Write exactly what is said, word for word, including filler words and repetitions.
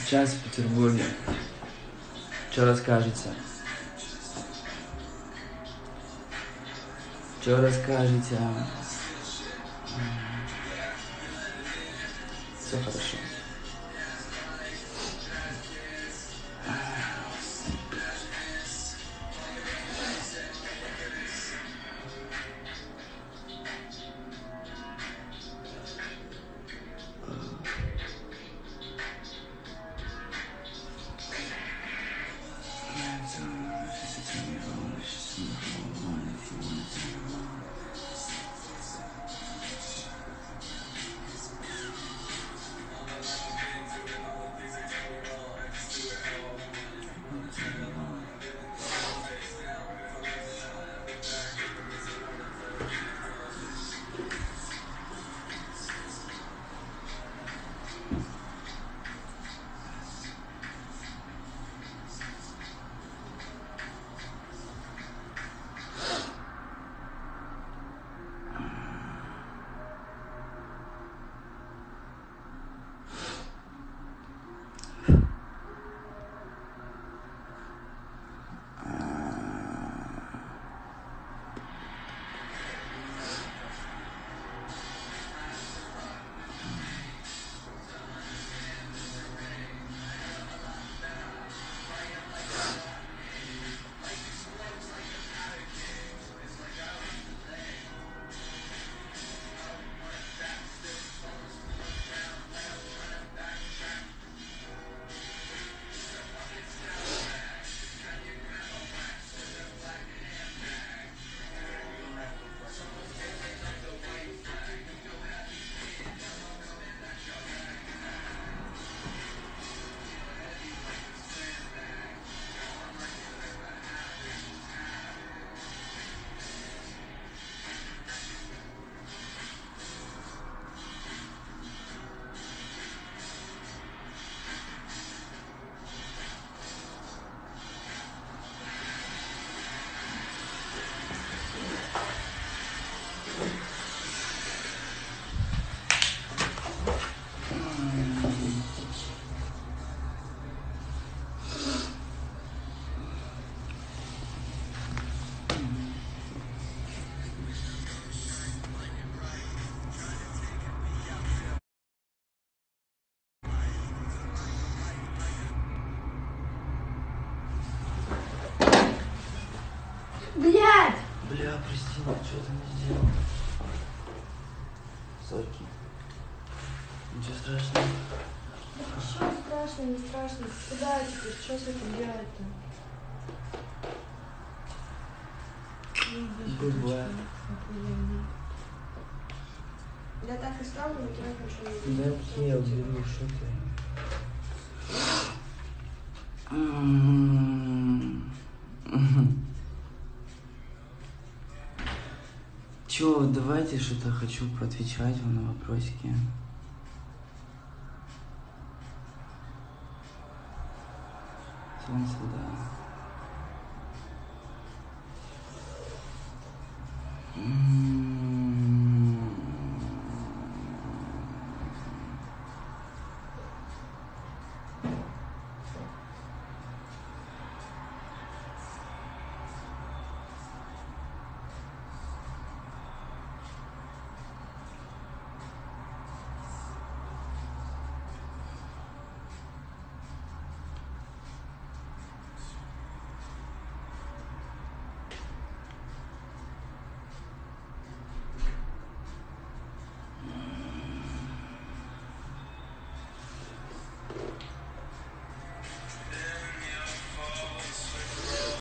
Сейчас в Петербурге. Что расскажете? Что расскажете? Все хорошо. Блядь! Бля, прости, что ты не сделал? Сорки. Ничего страшного. Что страшно, не страшно? Куда теперь? Что с этим делать-то? Бывает. Я так и стану, вытирать ничего не Да буду. окей, я уберу, что ты. Чё, давайте что-то хочу поотвечать вам на вопросики. Солнце, да. М-м-м.